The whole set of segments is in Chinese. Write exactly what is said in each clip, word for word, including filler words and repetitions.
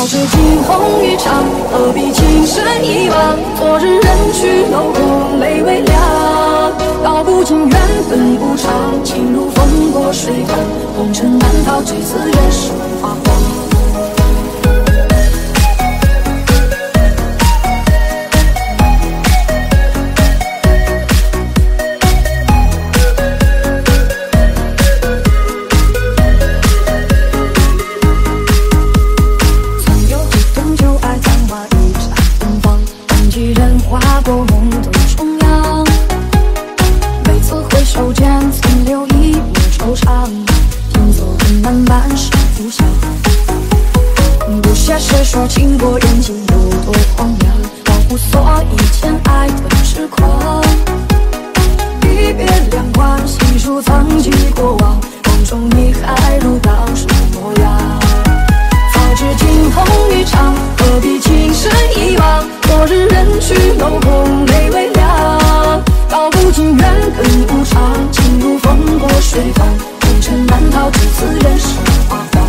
早知惊鸿一场，何必情深一往？昨日人去楼空，泪微凉。道不尽缘分无常，情如风过水淌，红尘难逃这次人世发黄。 说情过眼睛有多荒凉，忘乎所以前爱的痴狂。一别两宽，细数曾经过往，梦中你还如当初模样。早知惊鸿一场，何必情深一往？昨日人去楼空，泪微凉。道不尽缘分无常，情如风过水淌，红尘难逃这次人世发黄。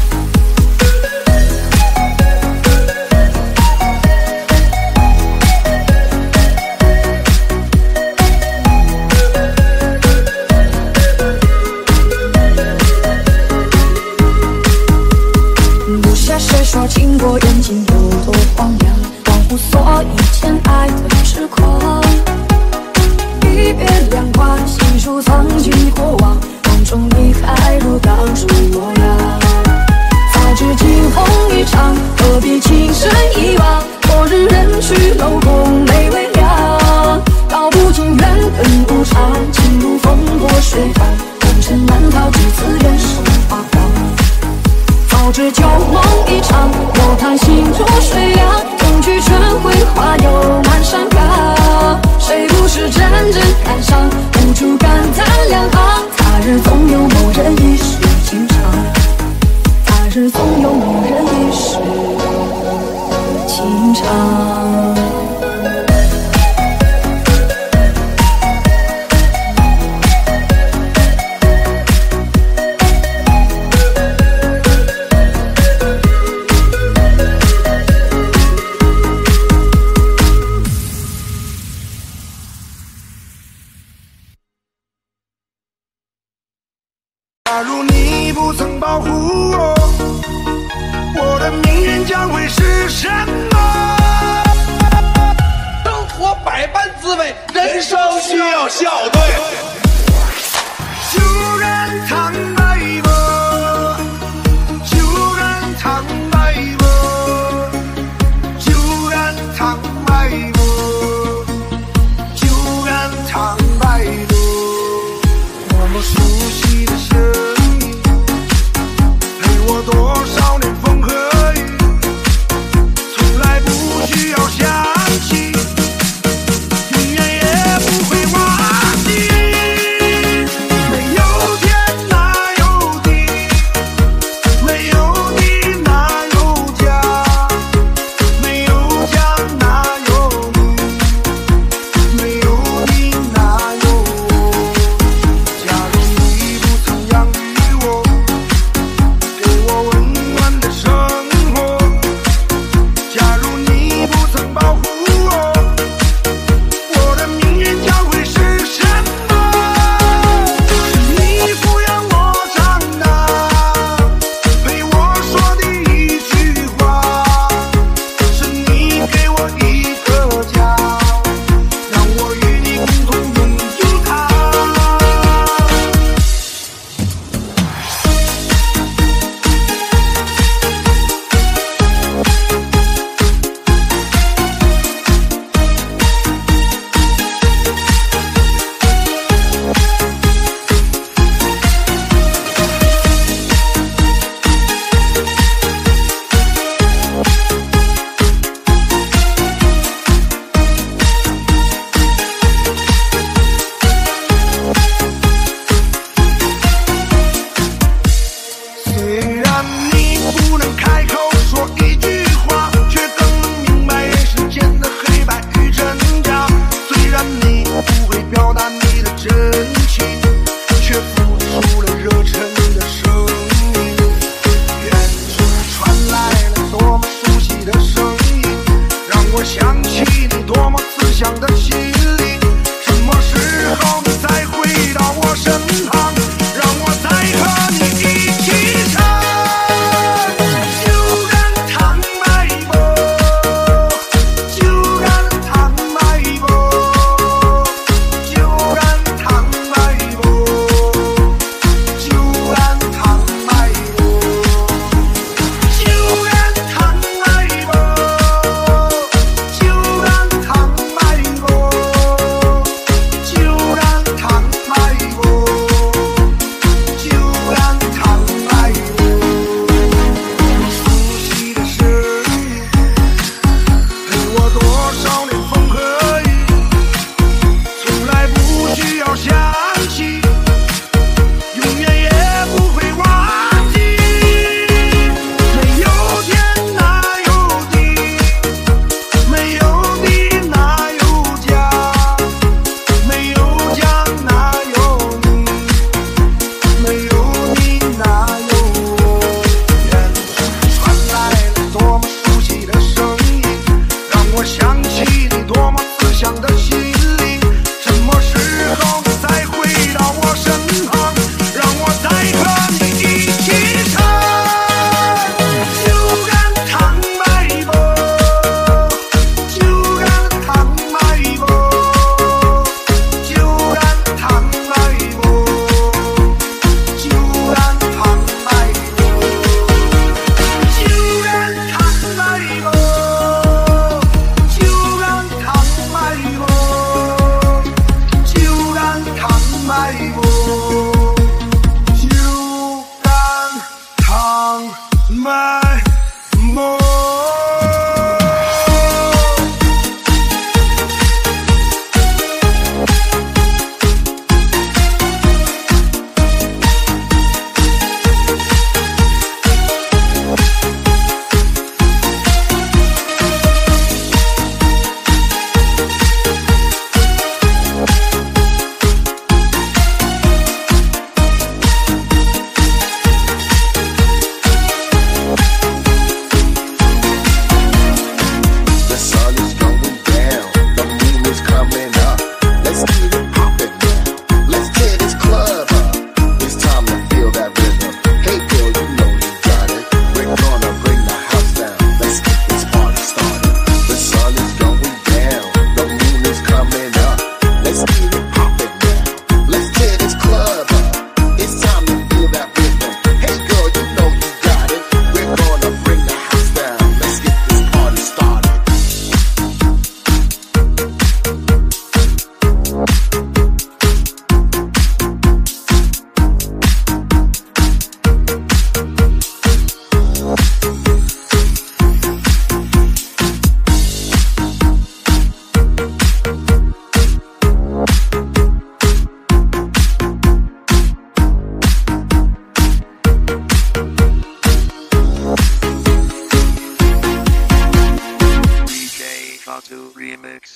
说情过眼睛有多荒凉，忘乎所以前爱的痴狂。一别两宽，细数曾经过往，梦中你还如当初模样。早知惊鸿一场，何必情深一往？昨日人去楼空，泪微凉。道不尽缘分无常，情如风过水淌，红尘难逃这次人世发黄。 早知旧梦一场，又叹心如水凉。终去春晖花又满山岗，谁不是阵阵感伤？无处感叹两行。他日总有某人一世情长，他日总有某人一世情长。 假如你不曾保护我，我的命运将会是什么？ 生活百般滋味，人生需要笑对。 就让苍白吧，就让苍白吧，就让苍白吧，就让苍白吧。我们熟悉的声音。 多少年风和雨，从来不需要想起，永远也不会忘记。没有天哪有地，没有地哪有家，没有家哪有你，没有你哪有我。假如你不曾养育我。 温 my more. Remix.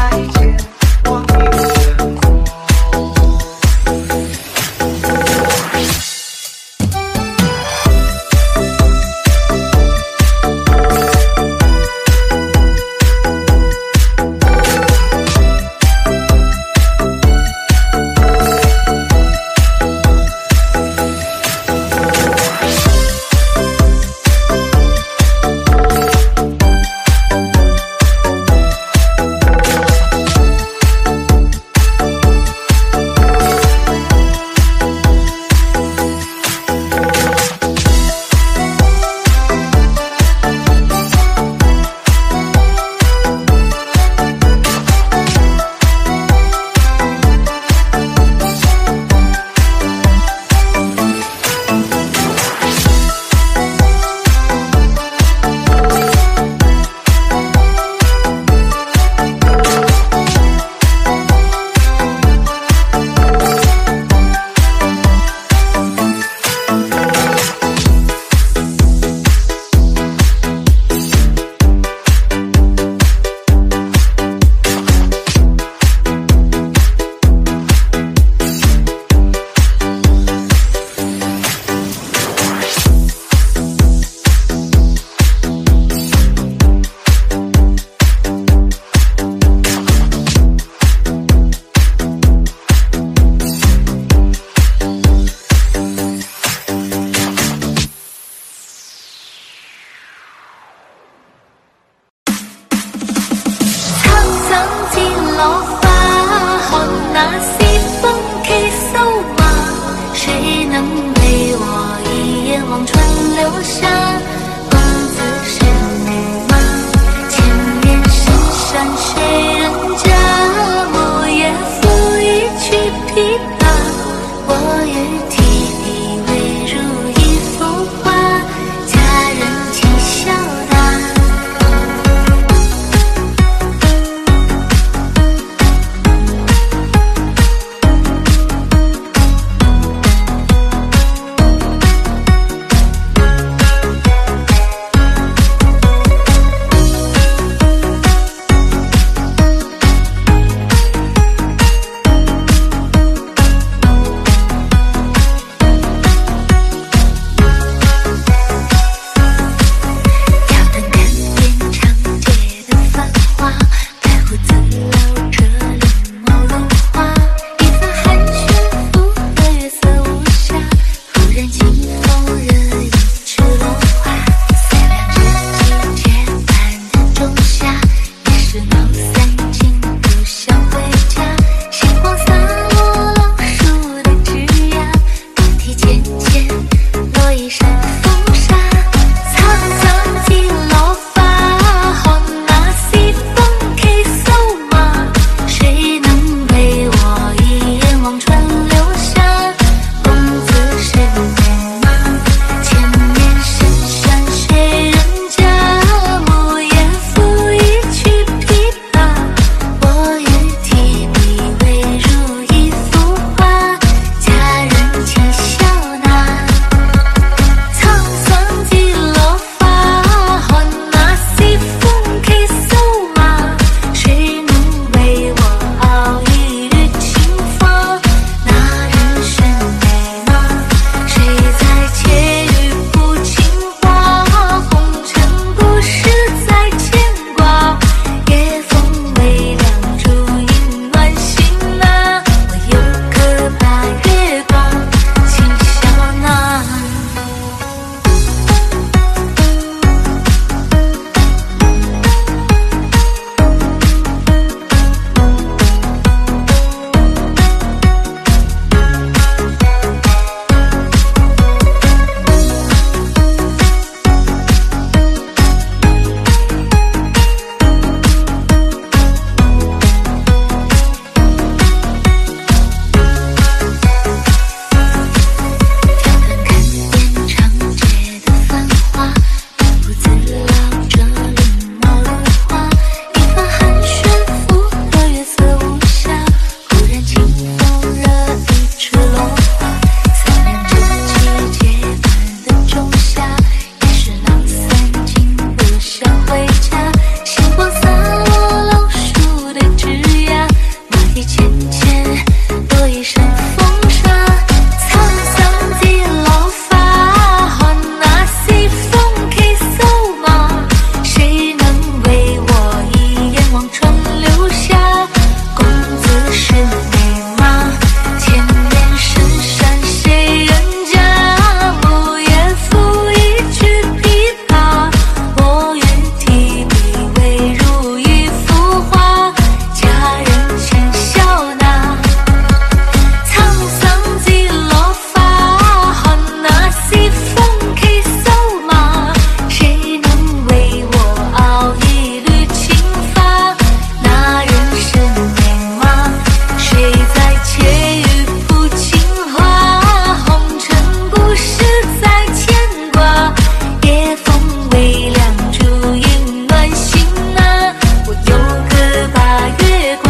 苍苍见落花，看那西风起瘦马。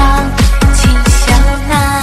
望吉祥啊。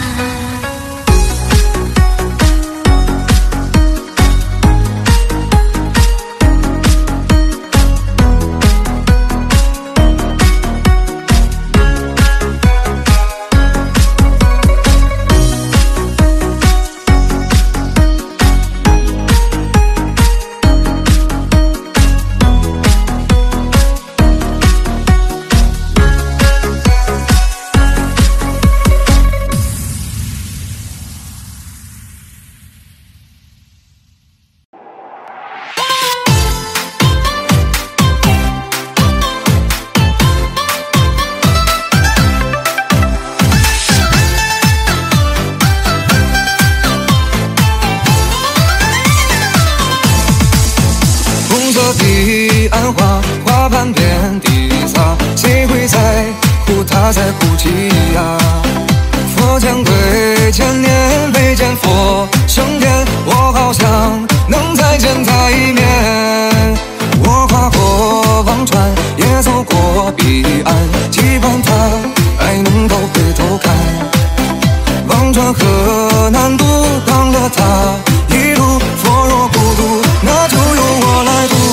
彼岸花，花瓣遍地撒，谁会在乎他在哭泣呀？佛将归，千年未见佛升天，我好想能再见他一面。我跨过忘川，也走过彼岸，期盼他还能够回头看。忘川河南渡，当了他一路，佛若孤独，那就由我来渡。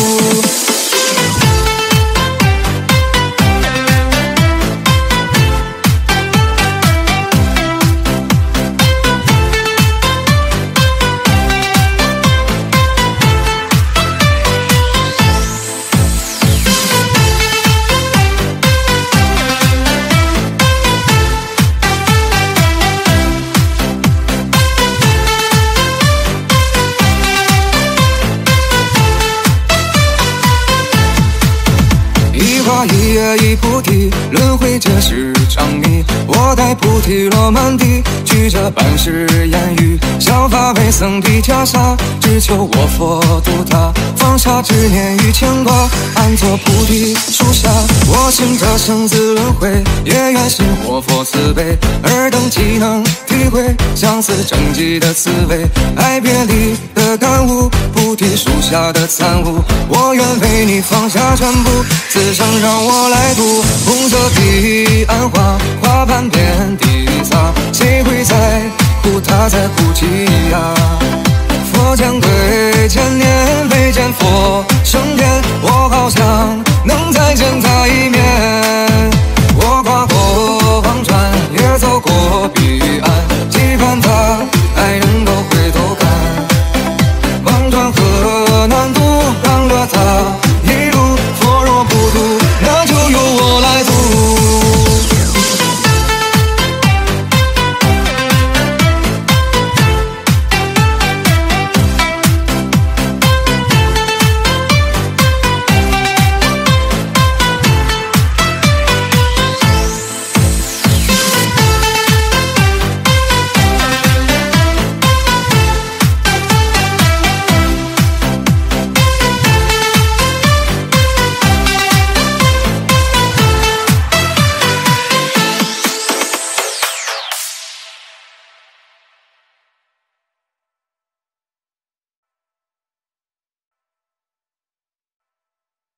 一叶一菩提，轮回皆是障迷。我待菩提落满地，举着半世言语。削发为僧披袈裟，只求我佛度他。放下执念与牵挂，安坐菩提树下。我信这生死轮回，也愿信我佛慈悲。尔等岂能体会相思成疾的滋味？爱别离的感悟，菩提树下的参悟。我愿为你放下全部，此生让我来渡。红色彼岸花，花瓣遍地撒，谁会在乎他在哭泣呀？佛将归，千年未见佛